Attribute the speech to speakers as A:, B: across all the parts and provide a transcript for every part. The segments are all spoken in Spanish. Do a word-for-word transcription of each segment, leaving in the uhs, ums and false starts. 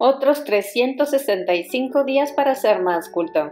A: Otros trescientos sesenta y cinco días para ser más culto.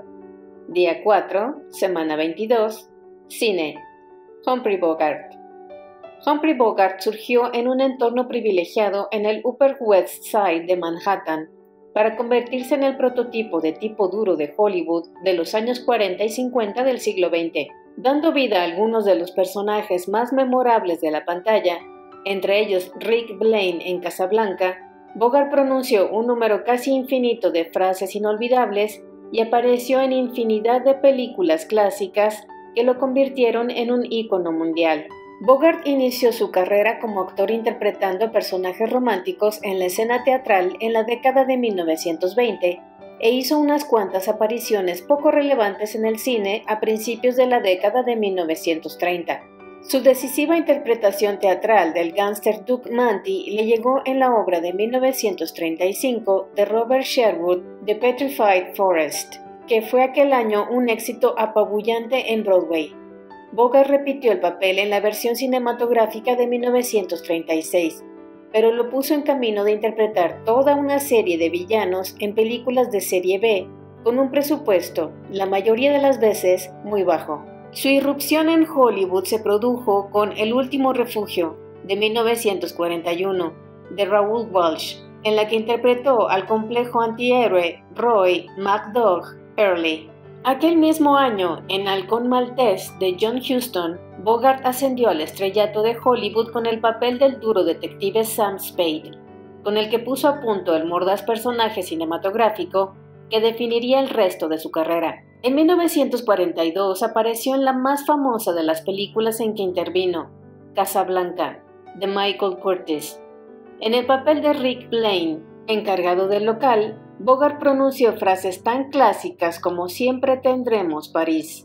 A: Día cuatro, semana veintidós, cine. Humphrey Bogart. Humphrey Bogart surgió en un entorno privilegiado en el Upper West Side de Manhattan para convertirse en el prototipo de tipo duro de Hollywood de los años cuarenta y cincuenta del siglo veinte, dando vida a algunos de los personajes más memorables de la pantalla, entre ellos Rick Blaine en Casablanca. Bogart pronunció un número casi infinito de frases inolvidables y apareció en infinidad de películas clásicas que lo convirtieron en un ícono mundial. Bogart inició su carrera como actor interpretando personajes románticos en la escena teatral en la década de mil novecientos veinte e hizo unas cuantas apariciones poco relevantes en el cine a principios de la década de mil novecientos treinta. Su decisiva interpretación teatral del gángster Doug Manty le llegó en la obra de mil novecientos treinta y cinco de Robert Sherwood, The Petrified Forest, que fue aquel año un éxito apabullante en Broadway. Bogart repitió el papel en la versión cinematográfica de mil novecientos treinta y seis, pero lo puso en camino de interpretar toda una serie de villanos en películas de serie B, con un presupuesto, la mayoría de las veces, muy bajo. Su irrupción en Hollywood se produjo con El último refugio, de mil novecientos cuarenta y uno, de Raoul Walsh, en la que interpretó al complejo antihéroe Roy McDough Early. Aquel mismo año, en Halcón Maltés de John Huston, Bogart ascendió al estrellato de Hollywood con el papel del duro detective Sam Spade, con el que puso a punto el mordaz personaje cinematográfico que definiría el resto de su carrera. En mil novecientos cuarenta y dos apareció en la más famosa de las películas en que intervino, Casablanca, de Michael Curtiz. En el papel de Rick Blaine, encargado del local, Bogart pronunció frases tan clásicas como «Siempre tendremos París»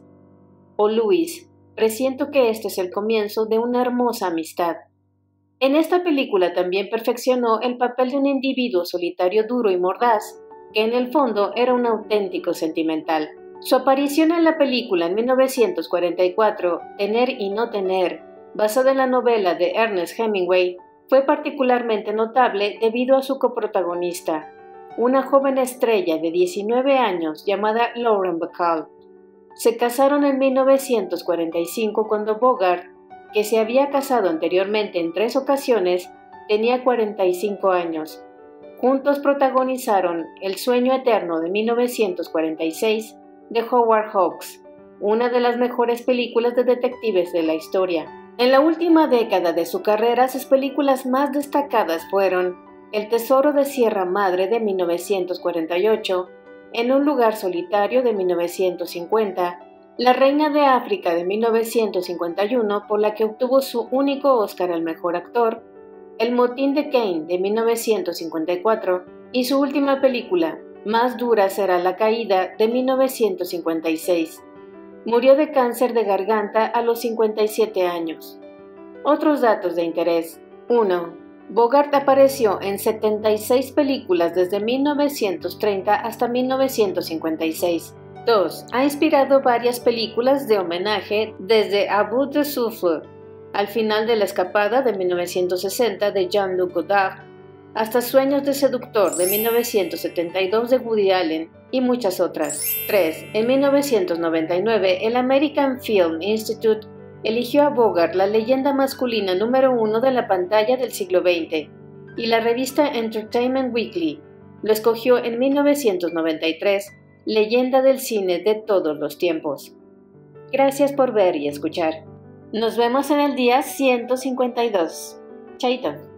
A: o «Louis, presiento que este es el comienzo de una hermosa amistad». En esta película también perfeccionó el papel de un individuo solitario duro y mordaz, que en el fondo era un auténtico sentimental. Su aparición en la película en mil novecientos cuarenta y cuatro, Tener y no tener, basada en la novela de Ernest Hemingway, fue particularmente notable debido a su coprotagonista, una joven estrella de diecinueve años llamada Lauren Bacall. Se casaron en mil novecientos cuarenta y cinco cuando Bogart, que se había casado anteriormente en tres ocasiones, tenía cuarenta y cinco años. Juntos protagonizaron El sueño eterno de mil novecientos cuarenta y seis de Howard Hawks, una de las mejores películas de detectives de la historia. En la última década de su carrera, sus películas más destacadas fueron El tesoro de Sierra Madre de mil novecientos cuarenta y ocho, En un lugar solitario de mil novecientos cincuenta, La reina de África de mil novecientos cincuenta y uno, por la que obtuvo su único Oscar al mejor actor, El motín de Cain de mil novecientos cincuenta y cuatro y su última película, Más dura será la caída de mil novecientos cincuenta y seis. Murió de cáncer de garganta a los cincuenta y siete años. Otros datos de interés. uno. Bogart apareció en setenta y seis películas desde mil novecientos treinta hasta mil novecientos cincuenta y seis. dos. Ha inspirado varias películas de homenaje desde A Bout de Souffle, Al final de la escapada de mil novecientos sesenta de Jean-Luc Godard, hasta Sueños de seductor de mil novecientos setenta y dos de Woody Allen y muchas otras. tres. En mil novecientos noventa y nueve, el American Film Institute eligió a Bogart la leyenda masculina número uno de la pantalla del siglo veinte, y la revista Entertainment Weekly lo escogió en mil novecientos noventa y tres leyenda del cine de todos los tiempos. Gracias por ver y escuchar. Nos vemos en el día ciento cincuenta y dos. Chaito.